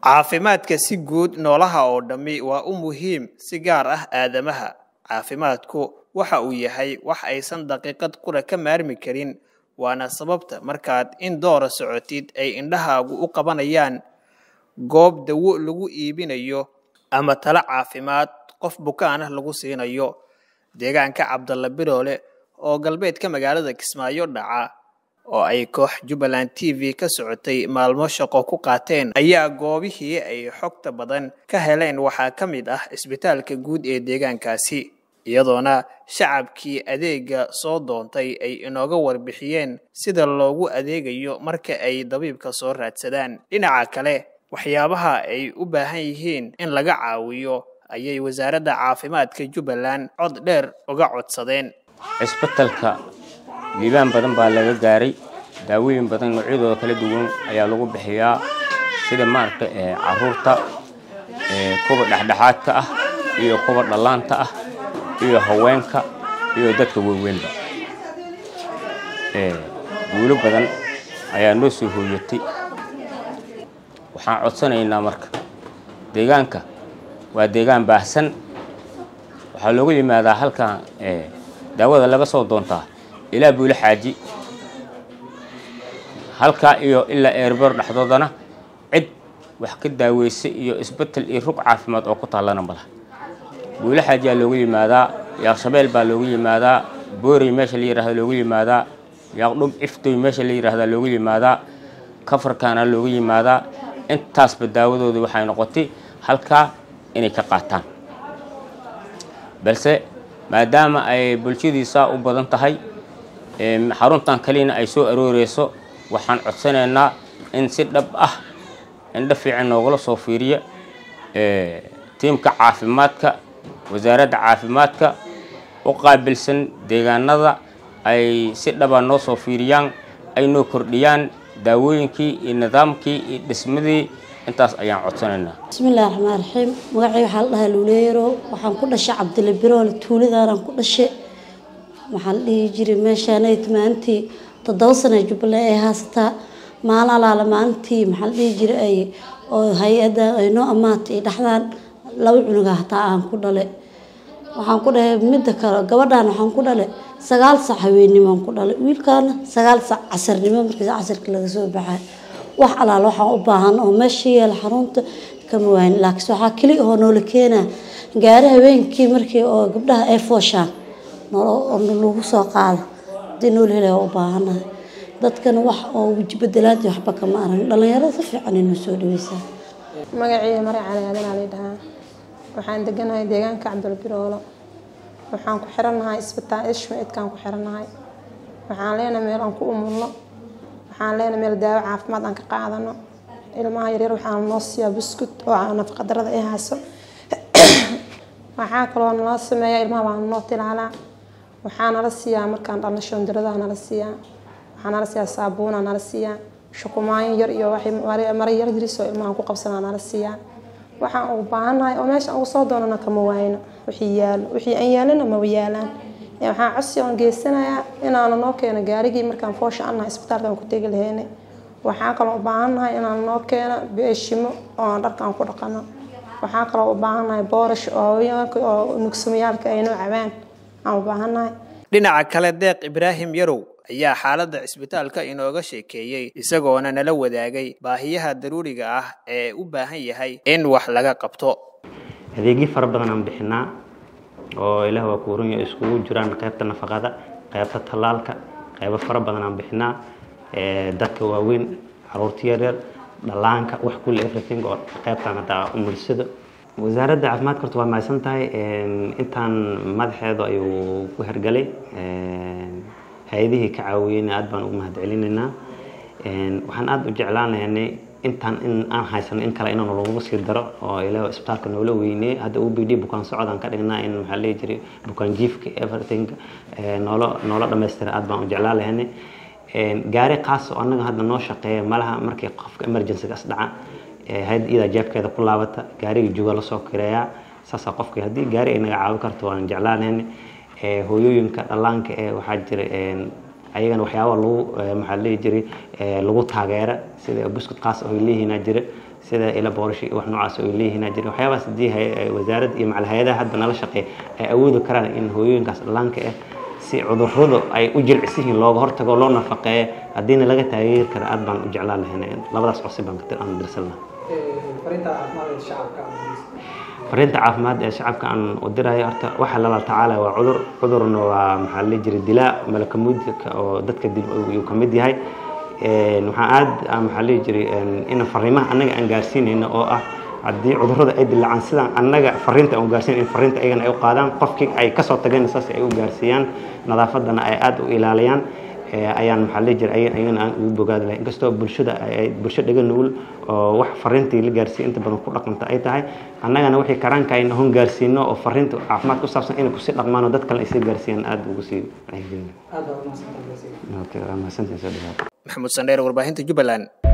caafimaadka si guud noolaha oo dhami waa u muhiim si gaar ah aadamaha. Caafimaadku waxa uu yahay wax aysan daqiiqad qura ka maarmi karin, waana sababta markaad in doora socotid ay indhahaagu u qabanayaan goob dawo lagu iibinayo ama talo caafimaad qof bukaan ah lagu siinayo. Deegaanka Cabdalla Biroole oo galbeedka magaalada Kismaayo dhaca oo ay koox Jubaland TV ka socotay maalmo shaqo ku qaateen ayaa goobihii ay xogta badan ka heleen waxaa ka mid ah isbitaalka guud ee deegaankaasi, iyadoona shacabkii adeega soo doontay ay inooga warbixiyeen sida loogu adeegayo marka ay dabiibka soo raadsadaan. Dhinaca kale, waxyaabaha ay u baahan yihiin in laga caawiyo ayay wasaaradda caafimaadka Jubaland cod dheer uga codsadeen. Isbitaalka diiwaan badan baa laga gaaray, daawooyin badan noocyadooda kala duwan ayaa lagu bixiyaa sida caruurta, kuwa dhexdhexaadka ah iyo kuwa dhalaanta ah iyo haweenka iyo dadka waaweynba. Guulo badan ayaa noo soo hooyatay. Waxaan codsanaynaa marka deegaanka waa deegaan baahsan, waxaa loogu yimaadaa halkan daawada laga soo doontaa ilaa Buule Xaaji halka iyo ilaa eerbor dhaxdoodana cid wax ka daaweysay iyo isbitaal iyo rug caafimaad oo ku taalana malaha. Buule Xaaji ayaa loogu yimaadaa, Yaaqshabeel baa loogu yimaadaa, Boori meesha la yiraahdo loogu yimaadaa, Yaaqdhub Iftoy meesha la yiraahdo loogu yimaadaa, Kafarkaana loogu yimaadaa. Intaasba daawadooda waxay noqotay halka inay ka qaataan, balse maadaama ay bulshadiisa u badan tahay xaruntan kalina ay soo arooreyso, waxaan codsanaynaa in si dhab ah indho fiican noogala soo fiiriyo tiimka caafimaadka, wasaaradda caafimaadka u qaabilsan deegaanada ay si dhab ah noo soo fiiriyaan, ay noo kordhiyaan daawooyinkii iyo nidaamkii iyo dhismadii. intaas ayaan codsanaynaa. Bismillaahi Rahmaani Rahiim. Magacayga waxaa la dhahaa Luuleero, waxaan ku dhashay Cabdalla Biroole, tuuladaan ku dhashay. waxaan dhihi jiray meeshaan ay maantii 7 sano Jubaland ay haystaa maalaala maantii maxaan dhihi jiray ay oo hay'adda ay noo amaatay dhaxdaan 2 cunug hataa aan ku dhalay. waxaan ku dhahay mid kale gabadhaan waxaan ku dhalay 9 sac haweenimo ku dhalay, wiilkaana 9 sac casarnimo markii casarka laga soo baxay. wax alaal waxaan u baahan oo meesha yeel xarunta kama wayn, laakiin waxa kali oo nool keenaa gaari haweenkii markii oo gabdhaha ay fooshaan lagu soo qaado dinool helay u baahanahay. dadkan wax oo wajib bedelaad waxba kama aran, dhalinyarada si fiican inuu soo dhaweysaa. magacayga Mari Cali Aadan ali dhahaa, waxaan deganahay deegaanka Cabdalla Biroole, waxaan ku xiranahay isbitaal Ishmeedkaan ku xiranahay. waxaan leenahay meel aan ku umulno, waxaan leenahay meel daawo caafimaad aan ka qaadano. ilmaha yaryar waxaan noo siiyaa buskut oo nafaqo darrada ay hayso. waxaa kaloo noo sameeyaa ilmaha waan noo tilaalaa. waxaan nala siiyaa markaan dhalno shoondarada nala siiyaa, waxaan nala siiyaa saabuun nala siiyaa, shukumaan yar iyo mara yar yariso ilmaha ku qabsanaa nala siiyaa. waxaan u baahanahay oo meesha ugu soo doonana kama waayno, wixii aan yaalana ma yaalaan. waxaan codsi aan geysanayaa inaan noo keeno gaarigii markaan foosha annahay isbitaalkan ku tagi lahaynay. waxaan kaloo u baahanahay inaan noo keeno beeshimo oo dharkaan ku dhaqano. waxaan kaloo u baahanahay boorash oo nugsamayaalka ay noo cabaan aan u baahanahay. dhinaca kale, Deeq Ibraahim Yarow ayaa xaaladda isbitaalka inooga sheekeeyay, isagoona nala wadaagay baahiyaha daruuriga ah ee u baahan yahay in wax laga qabto. adeegyo fara badan aan bixinaa oo ilaah waa ku runyo iskugu jiraan qaybta nafaqada, qaybta talaalka, qaybo fara badan aan bixinaa dadka waaweyn, caruurta yaryar, dhalaanka, wax kulli everything oo qaybtan hada umulsada. wasaaradda caafimaadka horta waa mahadsan tahay, intaan madaxeedu ayuu ku hergalay, hay'adihii ka caawiyeen aad baan ugu mahadcelinaynaa. waxaan aad u jeclaanaynay intaan in aan haysano in kale inaan lagu sii daro oo ilaa isbitaalka noola weynay. hadda OPD bukaan socodaan ka dhignaa in waxa la jiray bukaan jiifka everything noola dhameystira. aad baan u jeclaanaynay gaari qaas oo anaga hadda noo shaqeeya malaha markii qofka emergency gas dhaca hay'adda jeebkeeda ku laabata gaariga jooga la soo kireeyaa. saasa qofkii haddii gaari ay naga caawin karto waan jeclaanaynay. hooyooyinka dhalaanka waxaa jira ayagana waxyaabo lagu maxaa la jiray lagu taageero sida buskut qaas oo leeyihiin jira sida ila boorish wax noocaas oo leeyihiin jira waxyaabaas hadii wasaaradda iyo macal hay'adaha hadda nala shaqeey ay awoodi karaan in hooyooyinkaas dhallaanka ah si cudurradu ay u jilcisiin looga hortago loo nafaqeeyo hadii laga taageeri karo aad baan u jeclaan lahayn labadaas cusub baan ka aan dirsanaa فرنت عافماد شعبك عن ودرها horta waxa la tacaala waa cudurna waa maxaa la jiray dilaa malakamuudka oo dadka dib uu kamid yahay waxa aad maxaa la jiray in fariimaha anaga aan gaarsiinayno oo ah hadii cudurrada ay dilaan sidaan anaga fariinta aan gaarsiin in fariinta ayagana ay u qaadaan qofkii ay ka soo tageen saas ay u gaarsiiyaan nadaafadana ay aad u ilaaliyaan ayaan maxaa la jiray ayagana aan ugu bogaad lahayn inkastoo bulshada ay bulshada dhagan nugul oo wax fariintii la gaarsiin inta badan ku dhaqanta ay tahay annagana wixii karaanka ay noon gaarsiino oo fariinta caafimaad ku saabsan in ku si dhaqmaan oo dad kale ay si gaarsiiyaan aad ugu sii maxamuud Sandheer warbaahinta Jubbaland